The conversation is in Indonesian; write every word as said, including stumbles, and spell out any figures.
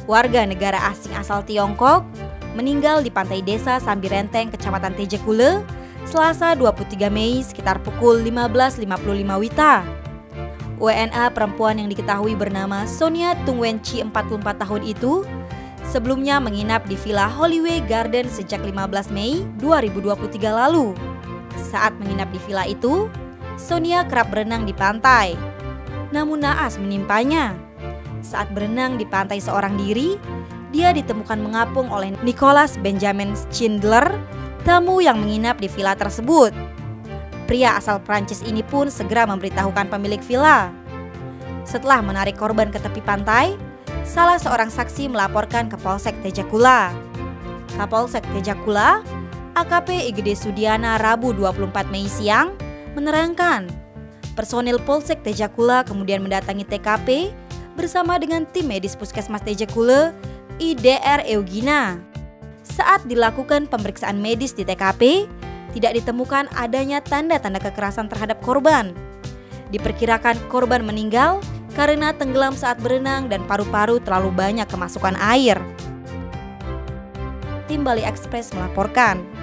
warga negara asing asal Tiongkok, meninggal di pantai desa Sambirenteng, Kecamatan Tejakule, Selasa dua puluh tiga Mei sekitar pukul lima belas lima puluh lima Wita. W N A perempuan yang diketahui bernama Sonia Tung Wen Chi, empat puluh empat tahun itu, sebelumnya menginap di Villa Hollyway Garden sejak lima belas Mei dua ribu dua puluh tiga lalu. Saat menginap di villa itu, Sonia kerap berenang di pantai. Namun naas menimpanya. Saat berenang di pantai seorang diri, dia ditemukan mengapung oleh Nicholas Benjamin Schindler, tamu yang menginap di villa tersebut. Pria asal Prancis ini pun segera memberitahukan pemilik villa. Setelah menarik korban ke tepi pantai, salah seorang saksi melaporkan ke Polsek Tejakula. Kapolsek Tejakula, A K P Igede Sudiana, Rabu dua puluh empat Mei siang, menerangkan personil Polsek Tejakula kemudian mendatangi T K P bersama dengan tim medis Puskesmas Tejakule, I D R Eugina. Saat dilakukan pemeriksaan medis di T K P, tidak ditemukan adanya tanda-tanda kekerasan terhadap korban. Diperkirakan korban meninggal karena tenggelam saat berenang dan paru-paru terlalu banyak kemasukan air. Tim Bali Express melaporkan.